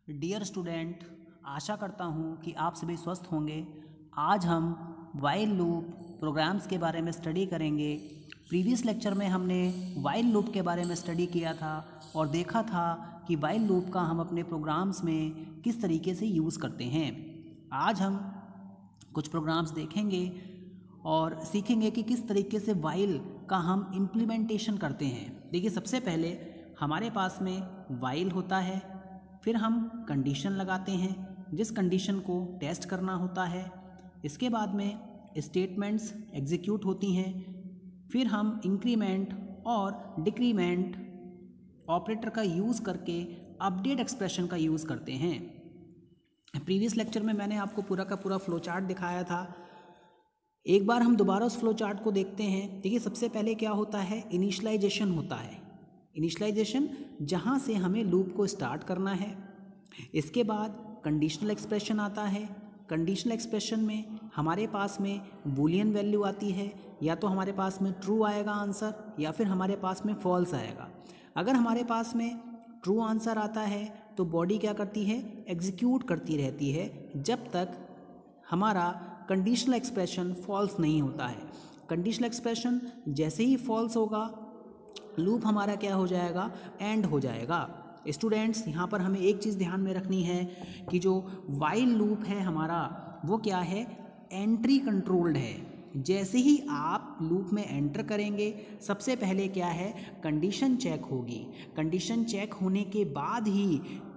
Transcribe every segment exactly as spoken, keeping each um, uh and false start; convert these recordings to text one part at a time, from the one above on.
Dear student, आशा करता हूँ कि आप सभी स्वस्थ होंगे। आज हम वाइल लूप प्रोग्राम्स के बारे में स्टडी करेंगे। प्रीवियस लेक्चर में हमने वाइल लूप के बारे में स्टडी किया था और देखा था कि वाइल लूप का हम अपने प्रोग्राम्स में किस तरीके से यूज़ करते हैं। आज हम कुछ प्रोग्राम्स देखेंगे और सीखेंगे कि किस तरीके से वाइल का हम इम्प्लीमेंटेशन करते हैं। देखिए, सबसे पहले हमारे पास में वाइल होता है, फिर हम कंडीशन लगाते हैं जिस कंडीशन को टेस्ट करना होता है। इसके बाद में स्टेटमेंट्स एग्जीक्यूट होती हैं, फिर हम इंक्रीमेंट और डिक्रीमेंट ऑपरेटर का यूज़ करके अपडेट एक्सप्रेशन का यूज़ करते हैं। प्रीवियस लेक्चर में मैंने आपको पूरा का पूरा फ्लो चार्ट दिखाया था। एक बार हम दोबारा उस फ्लो चार्ट को देखते हैं। देखिए, सबसे पहले क्या होता है, इनिशियलाइजेशन होता है। इनिशियलाइजेशन जहाँ से हमें लूप को स्टार्ट करना है। इसके बाद कंडीशनल एक्सप्रेशन आता है। कंडीशनल एक्सप्रेशन में हमारे पास में बूलियन वैल्यू आती है, या तो हमारे पास में ट्रू आएगा आंसर या फिर हमारे पास में फॉल्स आएगा। अगर हमारे पास में ट्रू आंसर आता है तो बॉडी क्या करती है, एग्जीक्यूट करती रहती है जब तक हमारा कंडीशनल एक्सप्रेशन फॉल्स नहीं होता है। कंडीशनल एक्सप्रेशन जैसे ही फॉल्स होगा, लूप हमारा क्या हो जाएगा, एंड हो जाएगा। स्टूडेंट्स, यहाँ पर हमें एक चीज़ ध्यान में रखनी है कि जो वाइल लूप है हमारा, वो क्या है, एंट्री कंट्रोल्ड है। जैसे ही आप लूप में एंटर करेंगे, सबसे पहले क्या है, कंडीशन चेक होगी। कंडीशन चेक होने के बाद ही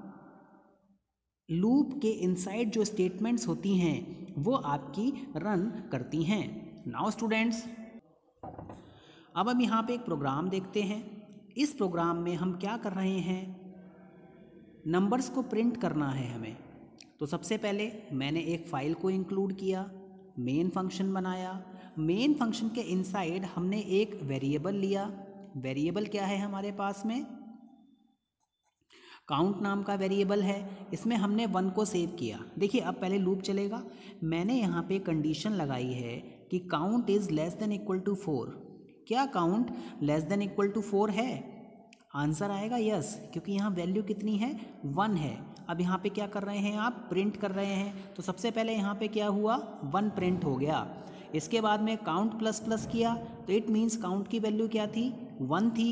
लूप के इनसाइड जो स्टेटमेंट्स होती हैं वो आपकी रन करती हैं। नाउ स्टूडेंट्स, अब हम यहाँ पे एक प्रोग्राम देखते हैं। इस प्रोग्राम में हम क्या कर रहे हैं, नंबर्स को प्रिंट करना है हमें। तो सबसे पहले मैंने एक फ़ाइल को इंक्लूड किया, मेन फंक्शन बनाया। मेन फंक्शन के इनसाइड हमने एक वेरिएबल लिया। वेरिएबल क्या है हमारे पास में, काउंट नाम का वेरिएबल है। इसमें हमने वन को सेव किया। देखिए, अब पहले लूप चलेगा। मैंने यहाँ पे कंडीशन लगाई है कि count is less than equal to four. क्या count less than equal to four है? आंसर आएगा यस, क्योंकि यहाँ वैल्यू कितनी है, वन है। अब यहाँ पे क्या कर रहे हैं आप, प्रिंट कर रहे हैं। तो सबसे पहले यहाँ पे क्या हुआ, वन प्रिंट हो गया। इसके बाद में काउंट प्लस प्लस किया, तो इट मीन्स काउंट की वैल्यू क्या थी, वन थी।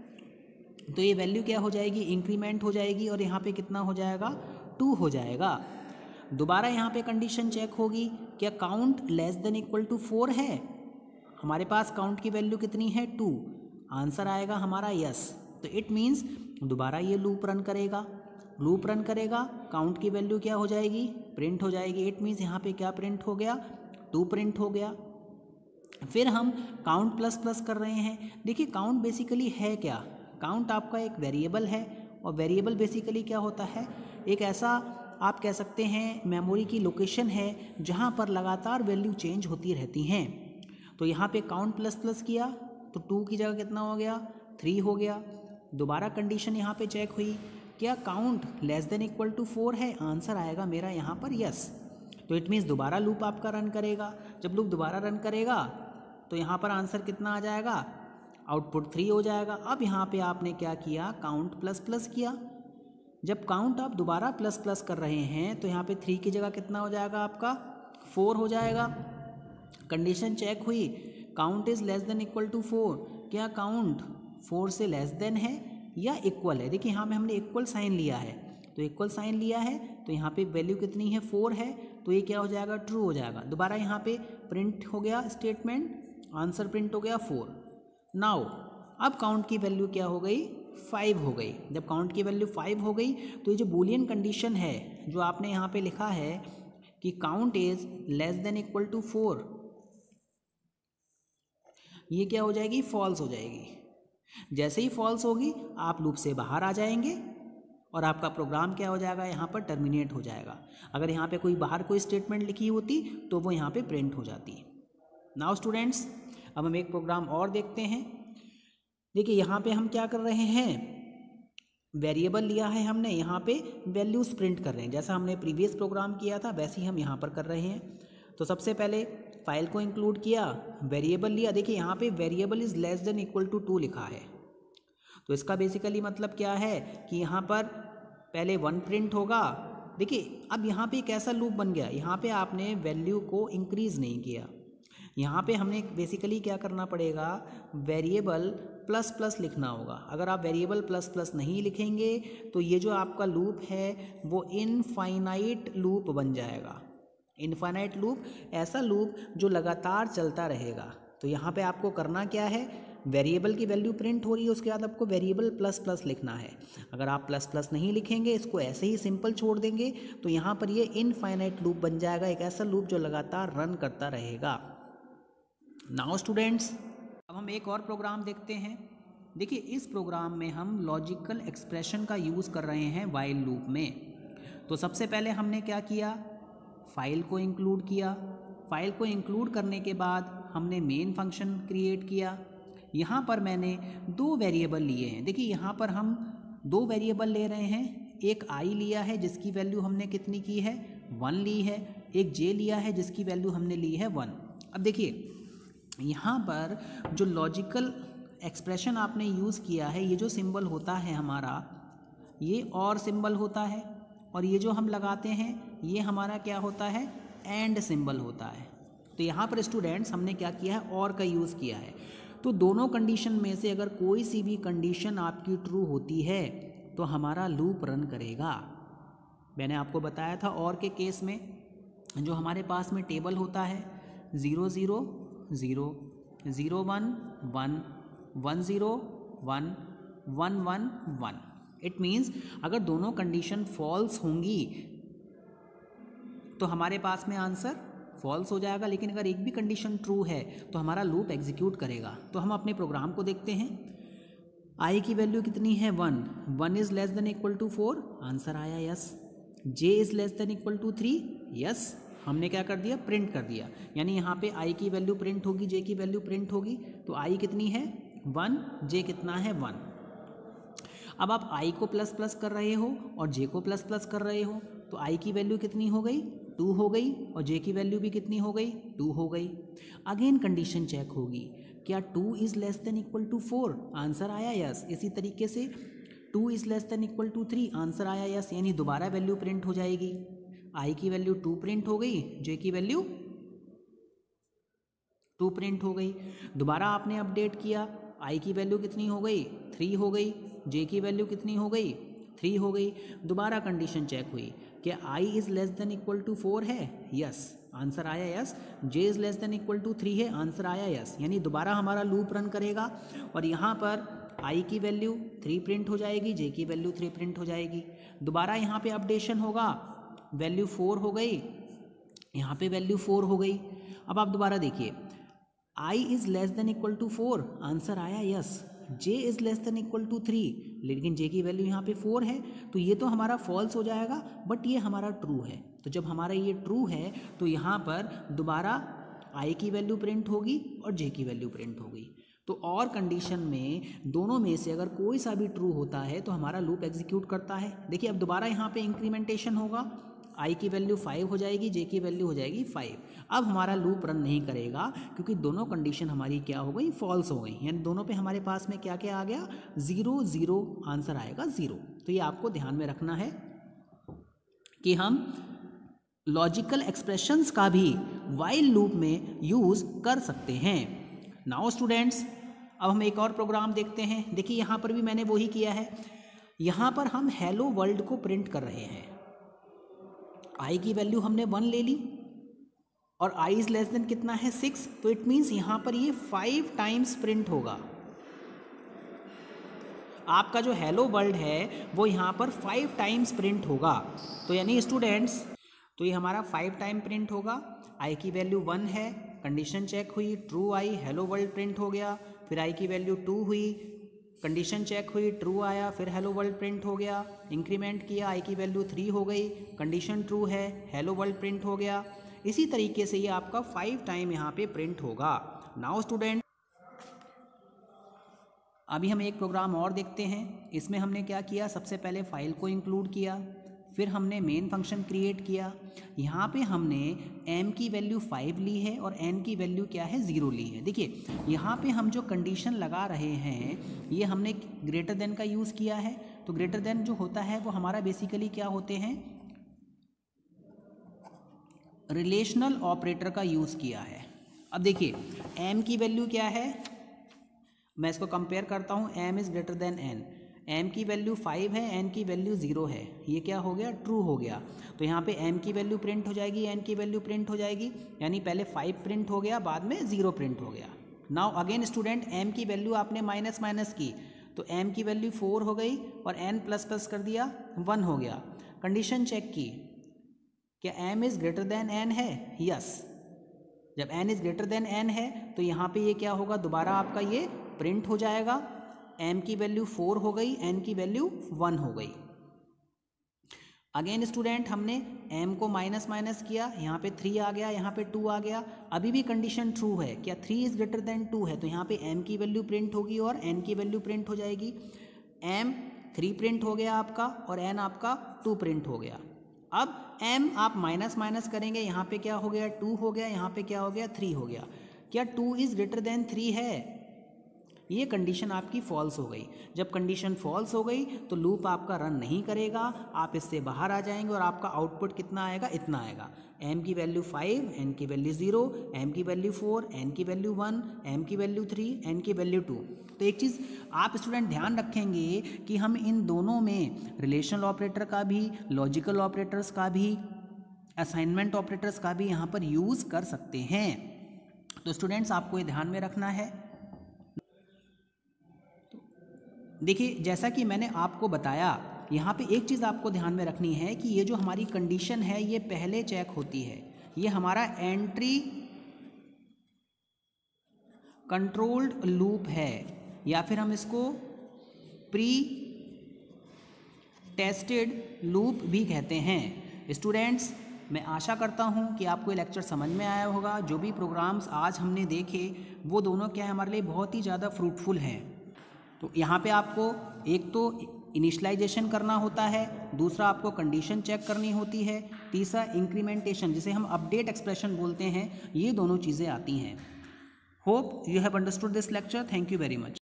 तो ये वैल्यू क्या हो जाएगी, इंक्रीमेंट हो जाएगी, और यहाँ पे कितना हो जाएगा, टू हो जाएगा। दोबारा यहाँ पे कंडीशन चेक होगी, क्या count less than equal to four है? हमारे पास काउंट की वैल्यू कितनी है, टू। आंसर आएगा हमारा यस। तो इट मीन्स दोबारा ये लूप रन करेगा। लूप रन करेगा, काउंट की वैल्यू क्या हो जाएगी, प्रिंट हो जाएगी। इट मीन्स यहाँ पे क्या प्रिंट हो गया, टू प्रिंट हो गया। फिर हम काउंट प्लस प्लस कर रहे हैं। देखिए, काउंट बेसिकली है क्या, काउंट आपका एक वेरिएबल है, और वेरिएबल बेसिकली क्या होता है, एक ऐसा आप कह सकते हैं मेमोरी की लोकेशन है जहाँ पर लगातार वैल्यू चेंज होती रहती हैं। तो यहाँ पे काउंट प्लस प्लस किया तो टू की जगह कितना हो गया, थ्री हो गया। दोबारा कंडीशन यहाँ पे चेक हुई, क्या count less than equal to four है? आंसर आएगा मेरा यहाँ पर यस। तो इट मीन्स दोबारा लूप आपका रन करेगा। जब लूप दोबारा रन करेगा तो यहाँ पर आंसर कितना आ जाएगा, आउटपुट थ्री हो जाएगा। अब यहाँ पे आपने क्या किया, काउंट प्लस प्लस किया। जब काउंट आप दोबारा प्लस प्लस कर रहे हैं तो यहाँ पे थ्री की जगह कितना हो जाएगा आपका, फोर हो जाएगा। कंडीशन चेक हुई, count is less than equal to four. क्या काउंट फोर से लेस देन है या इक्वल है? देखिए, यहाँ में हमने इक्वल साइन लिया है, तो इक्वल साइन लिया है तो यहाँ पे वैल्यू कितनी है, फोर है। तो ये क्या हो जाएगा, ट्रू हो जाएगा। दोबारा यहाँ पे प्रिंट हो गया स्टेटमेंट, आंसर प्रिंट हो गया फोर। नाउ अब काउंट की वैल्यू क्या हो गई, फाइव हो गई। जब काउंट की वैल्यू फाइव हो गई तो ये जो बूलियन कंडीशन है जो आपने यहाँ पे लिखा है कि count is less than equal to four, ये क्या हो जाएगी, फॉल्स हो जाएगी। जैसे ही फॉल्स होगी आप लूप से बाहर आ जाएंगे और आपका प्रोग्राम क्या हो जाएगा, यहाँ पर टर्मिनेट हो जाएगा। अगर यहाँ पे कोई बाहर कोई स्टेटमेंट लिखी होती तो वो यहाँ पे प्रिंट हो जाती। नाउ स्टूडेंट्स, अब हम एक प्रोग्राम और देखते हैं। देखिए, यहाँ पे हम क्या कर रहे हैं, वेरिएबल लिया है हमने, यहाँ पे वैल्यूज प्रिंट कर रहे हैं। जैसा हमने प्रीवियस प्रोग्राम किया था वैसे ही हम यहाँ पर कर रहे हैं। तो सबसे पहले फाइल को इंक्लूड किया, वेरिएबल लिया। देखिए, यहाँ पे variable is less than equal to two लिखा है, तो इसका बेसिकली मतलब क्या है कि यहाँ पर पहले वन प्रिंट होगा। देखिए अब यहाँ पे एक ऐसा लूप बन गया, यहाँ पे आपने वैल्यू को इंक्रीज़ नहीं किया, यहाँ पे हमने बेसिकली क्या करना पड़ेगा, वेरिएबल प्लस प्लस लिखना होगा। अगर आप वेरिएबल प्लस प्लस नहीं लिखेंगे तो ये जो आपका लूप है वो इनफाइनाइट लूप बन जाएगा। इनफाइनाइट लूप, ऐसा लूप जो लगातार चलता रहेगा। तो यहाँ पे आपको करना क्या है, वेरिएबल की वैल्यू प्रिंट हो रही है, उसके बाद आपको वेरिएबल प्लस प्लस लिखना है। अगर आप प्लस प्लस नहीं लिखेंगे, इसको ऐसे ही सिंपल छोड़ देंगे, तो यहाँ पर ये इनफाइनाइट लूप बन जाएगा, एक ऐसा लूप जो लगातार रन करता रहेगा। नाउ स्टूडेंट्स, अब हम एक और प्रोग्राम देखते हैं। देखिए इस प्रोग्राम में हम लॉजिकल एक्सप्रेशन का यूज़ कर रहे हैं वाइल लूप में। तो सबसे पहले हमने क्या किया, फाइल को इंक्लूड किया। फाइल को इंक्लूड करने के बाद हमने मेन फंक्शन क्रिएट किया। यहाँ पर मैंने दो वेरिएबल लिए हैं। देखिए यहाँ पर हम दो वेरिएबल ले रहे हैं, एक आई लिया है जिसकी वैल्यू हमने कितनी की है, वन ली है, एक जे लिया है जिसकी वैल्यू हमने ली है वन। अब देखिए यहाँ पर जो लॉजिकल एक्सप्रेशन आपने यूज़ किया है, ये जो सिंबल होता है हमारा, ये और सिंबल होता है, और ये जो हम लगाते हैं ये हमारा क्या होता है, एंड सिंबल होता है। तो यहाँ पर स्टूडेंट्स हमने क्या किया है, और का यूज़ किया है। तो दोनों कंडीशन में से अगर कोई सी भी कंडीशन आपकी ट्रू होती है तो हमारा लूप रन करेगा। मैंने आपको बताया था और के केस में जो हमारे पास में टेबल होता है, zero zero zero, zero one one, one zero one, one one one. It means अगर दोनों कंडीशन फॉल्स होंगी तो हमारे पास में आंसर फॉल्स हो जाएगा, लेकिन अगर एक भी कंडीशन ट्रू है तो हमारा लूप एग्जीक्यूट करेगा। तो हम अपने प्रोग्राम को देखते हैं। आई की वैल्यू कितनी है, one, one is less than equal to four, answer आया yes. J is less than equal to three, yes, हमने क्या कर दिया, प्रिंट कर दिया। यानी यहाँ पे आई की वैल्यू प्रिंट होगी, जे की वैल्यू प्रिंट होगी। तो आई कितनी है, वन, जे कितना है, वन। अब आप आई को प्लस प्लस कर रहे हो और जे को प्लस प्लस कर रहे हो, तो आई की वैल्यू कितनी हो गई, टू हो गई, और जे की वैल्यू भी कितनी हो गई, टू हो गई। अगेन कंडीशन चेक होगी, क्या two is less than equal to four, answer आया यस। इसी तरीके से two is less than equal to three, answer आया यस। यानी दोबारा वैल्यू प्रिंट हो जाएगी। आई की वैल्यू टू प्रिंट हो गई, जे की वैल्यू टू प्रिंट हो गई। दोबारा आपने अपडेट किया, आई की वैल्यू कितनी हो गई, थ्री हो गई, जे की वैल्यू कितनी हो गई, थ्री हो गई। दोबारा कंडीशन चेक हुई, क्या I is less than equal to four है, यस, आंसर आया yes. J is less than equal to three है, आंसर आया यस। यानी दोबारा हमारा लूप रन करेगा और यहाँ पर आई की वैल्यू थ्री प्रिंट हो जाएगी, जे की वैल्यू थ्री प्रिंट हो जाएगी। दोबारा यहाँ पे अपडेशन होगा, वैल्यू फोर हो गई, यहाँ पे वैल्यू फोर हो गई। अब आप दोबारा देखिए, I is less than equal to four, answer आया yes. J is less than equal to three, लेकिन जे की वैल्यू यहाँ पे फोर है, तो ये तो हमारा फॉल्स हो जाएगा, बट ये हमारा ट्रू है। तो जब हमारा ये ट्रू है तो यहाँ पर दोबारा आई की वैल्यू प्रिंट होगी और जे की वैल्यू प्रिंट होगी। तो और कंडीशन में दोनों में से अगर कोई सा भी ट्रू होता है तो हमारा लूप एग्जीक्यूट करता है। देखिए अब दोबारा यहाँ पे इंक्रीमेंटेशन होगा, आई की वैल्यू फाइव हो जाएगी, जे की वैल्यू हो जाएगी फाइव। अब हमारा लूप रन नहीं करेगा क्योंकि दोनों कंडीशन हमारी क्या हो गई, फॉल्स हो गई। यानी दोनों पे हमारे पास में क्या क्या आ गया, ज़ीरो ज़ीरो, आंसर आएगा ज़ीरो। तो ये आपको ध्यान में रखना है कि हम लॉजिकल एक्सप्रेशंस का भी वाइल लूप में यूज़ कर सकते हैं। नाउ स्टूडेंट्स, अब हम एक और प्रोग्राम देखते हैं। देखिए यहाँ पर भी मैंने वही किया है। यहाँ पर हम हेलो वर्ल्ड को प्रिंट कर रहे हैं। आई की वैल्यू हमने वन ले ली और आई इज लेस देन कितना है, सिक्स, तो इट मीन्स यहाँ पर ये फाइव टाइम्स प्रिंट होगा। आपका जो हेलो वर्ल्ड है वो यहाँ पर फाइव टाइम्स प्रिंट होगा। तो यानी स्टूडेंट्स, तो ये हमारा फाइव टाइम प्रिंट होगा। आई की वैल्यू वन है, कंडीशन चेक हुई, true I, hello world print हो गया। फिर आई की वैल्यू टू हुई, कंडीशन चेक हुई, ट्रू आया, फिर हेलो वर्ल्ड प्रिंट हो गया। इंक्रीमेंट किया, आई की वैल्यू थ्री हो गई, कंडीशन ट्रू है, हेलो वर्ल्ड प्रिंट हो गया। इसी तरीके से ये आपका फाइव टाइम यहाँ पे प्रिंट होगा। नाउ स्टूडेंट, अभी हम एक प्रोग्राम और देखते हैं। इसमें हमने क्या किया, सबसे पहले फाइल को इंक्लूड किया, फिर हमने मेन फंक्शन क्रिएट किया, यहाँ पे हमने m की वैल्यू फाइव ली है और n की वैल्यू क्या है ज़ीरो ली है। देखिए यहाँ पे हम जो कंडीशन लगा रहे हैं ये हमने ग्रेटर देन का यूज़ किया है, तो ग्रेटर देन जो होता है वो हमारा बेसिकली क्या होते हैं, रिलेशनल ऑपरेटर का यूज़ किया है। अब देखिए m की वैल्यू क्या है, मैं इसको कंपेयर करता हूँ, m is greater than n, m की वैल्यू फाइव है, n की वैल्यू ज़ीरो है, ये क्या हो गया, ट्रू हो गया। तो यहाँ पे m की वैल्यू प्रिंट हो जाएगी, n की वैल्यू प्रिंट हो जाएगी, यानी पहले फाइव प्रिंट हो गया, बाद में ज़ीरो प्रिंट हो गया। नाउ अगेन स्टूडेंट m की वैल्यू आपने माइनस माइनस की, तो m की वैल्यू फोर हो गई और n प्लस प्लस कर दिया, वन हो गया। कंडीशन चेक की, क्या m is greater than n है, यस। जब n is greater than n है तो यहाँ पे ये क्या होगा, दोबारा आपका ये प्रिंट हो जाएगा, m की वैल्यू फोर हो गई, n की वैल्यू वन हो गई। अगेन स्टूडेंट हमने m को माइनस माइनस किया, यहाँ पे थ्री आ गया, यहाँ पे टू आ गया, अभी भी कंडीशन ट्रू है, क्या three is greater than two है, तो यहाँ पे m की वैल्यू प्रिंट होगी और n की वैल्यू प्रिंट हो जाएगी। m थ्री प्रिंट हो गया आपका और n आपका टू प्रिंट हो गया। अब m आप माइनस माइनस करेंगे, यहाँ पे क्या हो गया, टू हो गया, यहाँ पे क्या हो गया, थ्री हो गया। क्या two is greater than three है, ये कंडीशन आपकी फॉल्स हो गई। जब कंडीशन फॉल्स हो गई तो लूप आपका रन नहीं करेगा, आप इससे बाहर आ जाएंगे और आपका आउटपुट कितना आएगा, इतना आएगा, m की वैल्यू फाइव, n की वैल्यू ज़ीरो, m की वैल्यू फोर, n की वैल्यू वन, m की वैल्यू थ्री, n की वैल्यू टू। तो एक चीज़ आप स्टूडेंट ध्यान रखेंगे कि हम इन दोनों में रिलेशनल ऑपरेटर का भी, लॉजिकल ऑपरेटर्स का भी, असाइनमेंट ऑपरेटर्स का भी यहाँ पर यूज़ कर सकते हैं। तो स्टूडेंट्स आपको ये ध्यान में रखना है। देखिए जैसा कि मैंने आपको बताया, यहाँ पे एक चीज़ आपको ध्यान में रखनी है कि ये जो हमारी कंडीशन है ये पहले चेक होती है, ये हमारा एंट्री कंट्रोल्ड लूप है या फिर हम इसको प्री टेस्टेड लूप भी कहते हैं। स्टूडेंट्स मैं आशा करता हूँ कि आपको ये लेक्चर समझ में आया होगा। जो भी प्रोग्राम्स आज हमने देखे वो दोनों क्या है, हमारे लिए बहुत ही ज़्यादा फ्रूटफुल हैं। तो यहाँ पे आपको एक तो इनिशियलाइजेशन करना होता है, दूसरा आपको कंडीशन चेक करनी होती है, तीसरा इंक्रीमेंटेशन जिसे हम अपडेट एक्सप्रेशन बोलते हैं, ये दोनों चीज़ें आती हैं। Hope you have understood this lecture. Thank you very much.